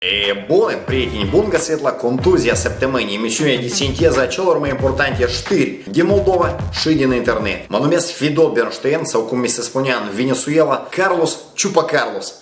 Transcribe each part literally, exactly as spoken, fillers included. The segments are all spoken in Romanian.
E bune, prieteni, bun găsit la Contuzia Săptămânii, emisiunea de sinteză a celor mai importante știri din Moldova și din internet. Mă numesc Fido Bernstein, sau cum mi se spunea în Venezuela, Carlos Ciupa Carlos.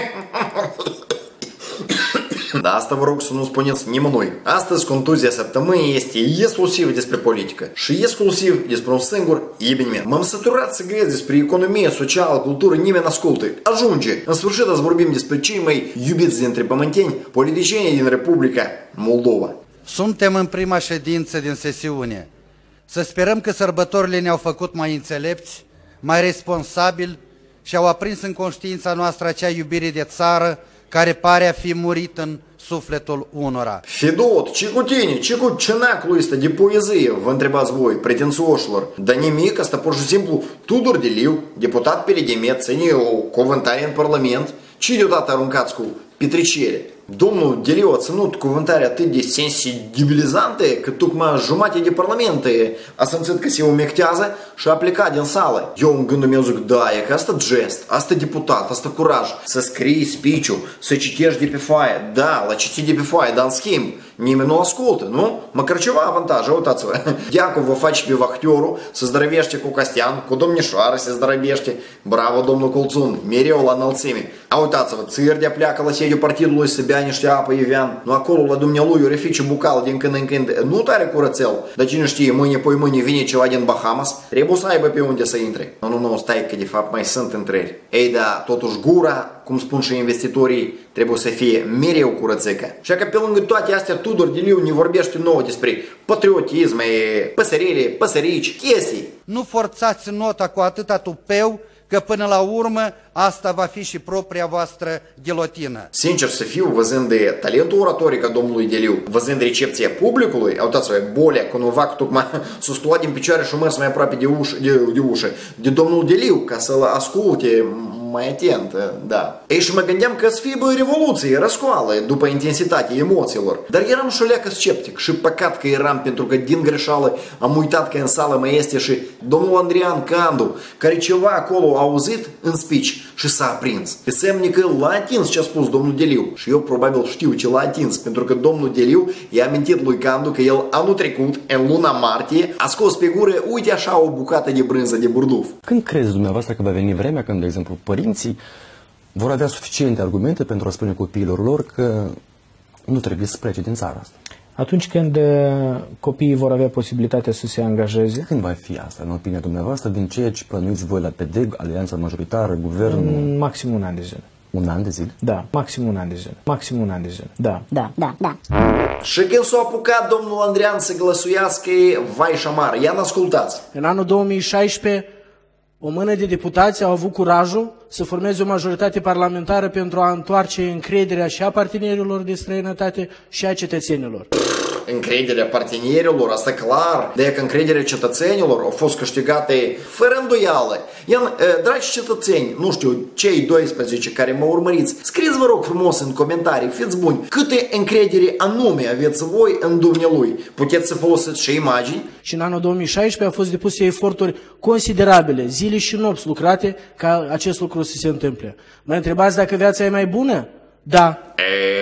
Da, asta vă rog să nu spuneți nimănui. Astăzi Contuzia Săptămânii este exclusiv despre politică și exclusiv despre un singur eveniment. M-am săturat să grez despre economie, socială, cultură, nimeni ascultă. Ajunge! În sfârșit să vorbim despre cei mai iubiți dintre pământeni, politicienii din Republica Moldova. Suntem în prima ședință din sesiune. Să sperăm că sărbătorile ne-au făcut mai înțelepți, mai responsabili și au aprins în conștiința noastră acea iubire de țară care pare a fi murit în sufletul unora. Fedot, ce cu tine? Ce cu cenacul ăsta de poezie? Vă întrebați voi, pretențioșilor. Dar nimic, asta pur și simplu Tudor Deliu, deputat Peridemet, ține o cuvântare în Parlament. Ce deodată aruncați cu petricere? Domnul Deliu a ținut cuvântarea atât de sensibilizantă că tocmai jumate de parlamente a simțit că se umectează și a plecat din sală. Eu în gândul meu zic, da, e că asta gest, asta deputat, asta curaj, să scrii speech-ul, să citești de pe foaie. Da, la citit de pe foaie, dar în schimb nimeni nu ascultă, nu? Măcar ceva avantaje, uitați-vă. Diacul vă face pe vahtiorul, se zdrăvește cu Costian, cu domnișoară se zdrăvește. Bravo, domnul Colțun, mereu la înălțime. A, uitați-vă, Țârdea pleacă la sediul partidului să bea niște apă Ivean. Nu acolo la dumnealui o refice bucal din când în când. Nu tare curățel. Dar cine știe, mâine poi mâine vine ceva din Bahamas. Trebuie să aibă pe unde să intre. Nu, nu, nu, stai că de fapt mai sunt întreri. Ei, da, totuși gura, cum spun și investitorii, trebuie să fie mereu curățică. Și că pe lângă toate astea Tudor Deliu ne vorbește nouă despre patriotism, păsărele, păsărici, chestii. Nu forțați nota cu atâta tupeu, că până la urmă asta va fi și propria voastră ghilotină. Sincer să fiu, văzând de talentul oratoric a domnului Deliu, văzând recepția publicului, uitați-vă, Bolea, Conovac, tocmai s-a sculat din picioare și a mers mai aproape de ușă, de, de ușă, de domnul Deliu, ca să-l asculte mai atent, da. Ei, și mă gândeam că să fie bă, revoluție, răscoală, după intensitatea emoțiilor. Dar eram și o leacă sceptic și păcat că eram, pentru că din greșeală am uitat că în sală mai este și domnul Andrian Candu, care ceva acolo a auzit în speech și s-a aprins. Pe semne că l-a atins ce a spus domnul Deliu. Și eu probabil știu ce l-a atins, pentru că domnul Deliu i-a amintit lui Candu că el anul trecut, în luna martie, a scos pe gură, uite așa, o bucată de brânză de burduf. Când credeți dumneavoastră că va veni vremea când, de exemplu, părinții vor avea suficiente argumente pentru a spune copiilor lor că nu trebuie să plece din țara asta? Atunci când copiii vor avea posibilitatea să se angajeze. Când va fi asta, în opinia dumneavoastră, din ceea ce plănuiți voi la P D G, Alianța Majoritară, Guvernul? Maxim un an de zile. Un an de zile? Da, maxim un an de zile. Maxim un an de zile. Da. Da, da, da. Și când s-a apucat domnul Andrian să glăsuiască, vai și amar, ia n-ascultați. În anul două mii șaisprezece, o mână de deputați au avut curajul să formeze o majoritate parlamentară pentru a întoarce încrederea și a partenerilor de străinătate și a cetățenilor. Încrederea partenerilor, asta clar, de că încrederea cetățenilor au fost câștigate fără îndoială. Iar, dragi cetățeni, nu știu, cei doisprezece care mă urmăriți, scrieți vă rog frumos în comentarii, fiți buni, câte încredere anume aveți voi în dumnealui. Puteți să folosiți și imagini. Și în anul două mii șaisprezece au fost depuse eforturi considerabile, zile și nopți lucrate ca acest lucru să se întâmple. Mă întrebați dacă viața e mai bună? Da.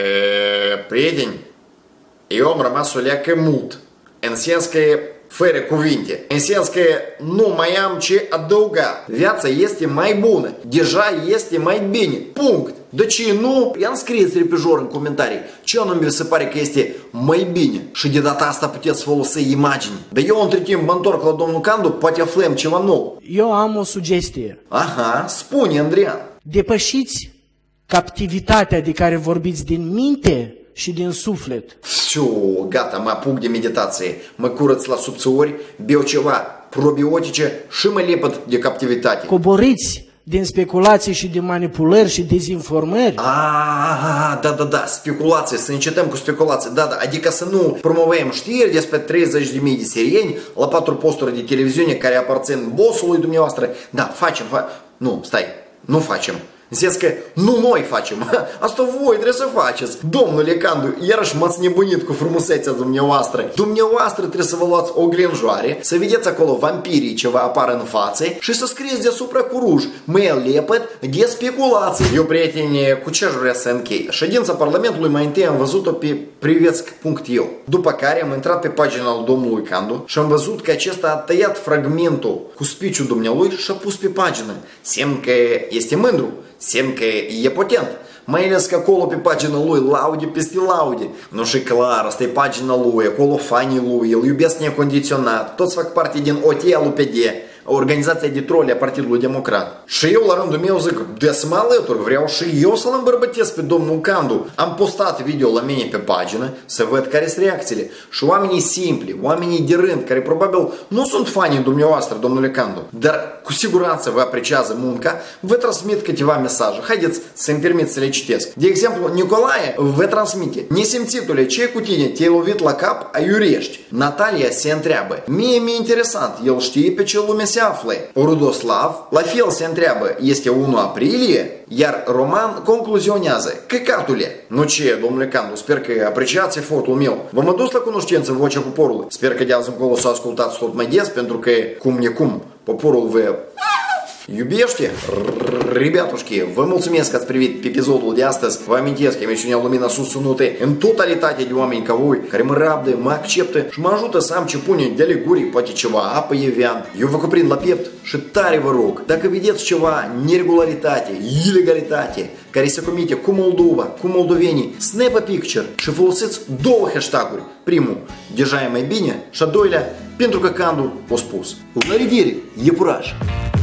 E, prieteni, eu am rămas o leacă mut, în sens că fără cuvinte, în sens că nu mai am ce adăuga. Viața este mai bună, deja este mai bine, punct. De ce nu? I-am scris repejor în comentarii ce anume vi se pare că este mai bine și de data asta puteți folosi imagini. Dar eu între timp mă întorc la domnul Candu, poate aflăm ceva nou. Eu am o sugestie. Aha, spune Andrian. Depășiți captivitatea de care vorbiți din minte și din suflet. Fiu, gata, mă apuc de meditație, mă curăț la subțiori, beau ceva probiotice și mă lepăd de captivitate. Coborâți din speculații și de manipulări și dezinformări. Ah, da, da, da, speculații, să încetăm cu speculații, da, da, adică să nu promovăm știri despre treizeci de mii de sirieni la patru posturi de televiziune care aparțin bossului dumneavoastră. Da, facem, fa... nu, stai, nu facem. Zis că nu noi facem, asta voi trebuie să faceți. Domnule Candu, iarăși m-ați nebunit cu frumusețea dumneavoastră. Dumneavoastră trebuie să vă luați o glinjoare, să vedeți acolo vampirii ce vă apar în față și să scrieți deasupra cu ruj: mail lepăt de speculații. Eu, prieteni, cu ce aș vrea să închei? Ședința Parlamentului mai întâi am văzut-o pe privesc punct e u. După care am intrat pe pagina lui domnului Candu și am văzut că acesta a tăiat fragmentul cu speech-ul dumnealui și a pus pe pagină. Semn că este mândru, semn că e potent. Mai ales că acolo pe pagina lui laude peste laude. Nu și clar, asta e pagina lui, acolo fanii lui, îl iubesc necondiționat, toți fac parte din O T L P D, organizația de troli a Partidului Democrat. Și eu la rândul meu zic, de să mă alătur, vreau și eu să-l îmbărbătesc pe domnul Candu. Am postat video la mine pe pagină să văd care sunt reacțiile. Și oamenii simpli, oamenii de rând, care probabil nu sunt fanii dumneavoastră, domnule Candu, dar cu siguranță vă apreciază munca, vă transmit câteva mesaje. Haideți să-mi permit să le citesc. De exemplu, Nicolae vă transmite: nesimțitule, ce cu tine? Te-ai lovit la cap, aiurești. Natalia se întreabă: mie mi-e interesant, el știe pe ce lume se află. Rudoslav la fel se întreabă: este unu aprilie? Iar Roman concluzionează: căcatule. Nu ce, domnule Candu, sper că apreciați efortul meu. V-am adus la cunoștință vocea poporului. Sper că de azi încolo să ascultați tot mai des, pentru că, cum necum, poporul vă iubește. Rебятушки, vă mulțumesc că ați privit episodul de astăzi. Vă amintesc că emisiunea Lumina susținută în totalitate de oameni ca voi, care mă rabdă, mă acceptă și mă ajută să am ce pune de leguri, poate ceva apă evian. Eu vă cuprind la piept și tare vă rog, dacă vedeți ceva neregularitate, ilegalitate, care se comite cu Moldova, cu moldovenii, snap a picture și folosiți două hashtag-uri. Primul, deja e mai bine, și a doilea, pentru că Candu a spus. La revedere, iepuraș!